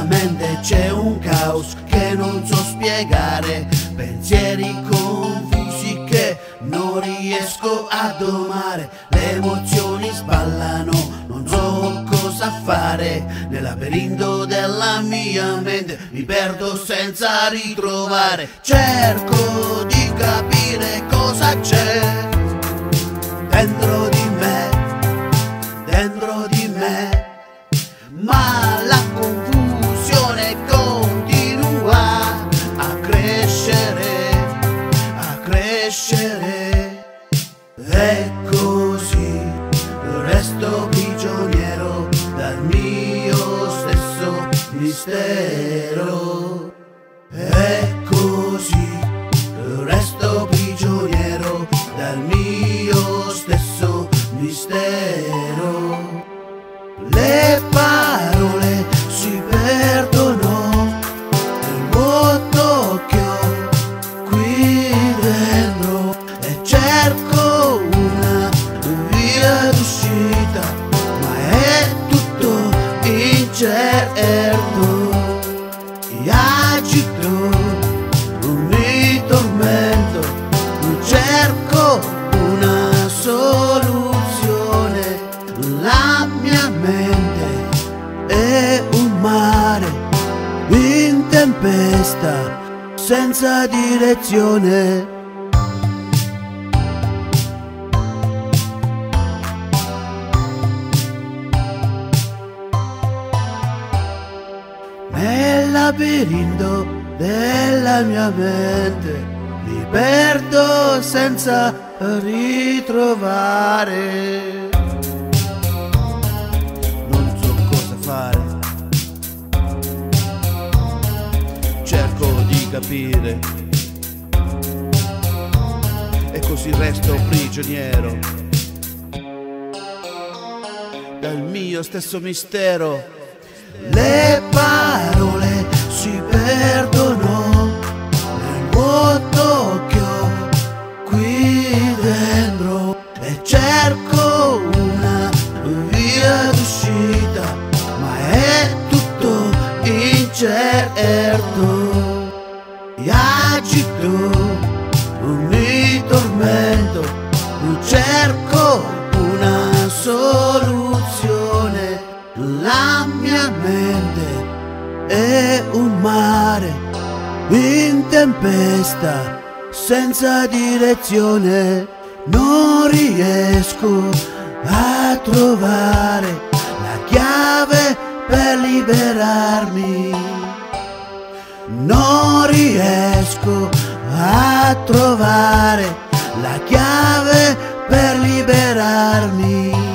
mente c'è un caos che non so spiegare, pensieri confusi che non riesco a domare, le emozioni sballano, non so cosa fare, nel labirinto della mia mente mi perdo senza ritrovare, cerco di capire cosa c'è dentro di me, ma la confusione continua a crescere, e così resto prigioniero dal mio stesso mistero, e così resto prigioniero dal mio stesso mistero. Le parole si perdono nel vuoto che ho qui dentro, e cerco una via d'uscita, ma è tutto incerto. Mi agito, mi tormento, cerco una soluzione, la mia mente è un mare in tempesta senza direzione. Nel labirinto della mia mente mi perdo senza ritrovare, non so cosa fare, cerco di capire, e così resto prigioniero dal mio stesso mistero. Le parole si perdono nel vuoto che ho qui dentro, e cerco una via d'uscita, ma è tutto incerto. Mi agito, mi tormento, cerco una soluzione, la mia mente è un mare in tempesta senza direzione, non riesco a trovare la chiave per liberarmi, non riesco a trovare la chiave per liberarmi.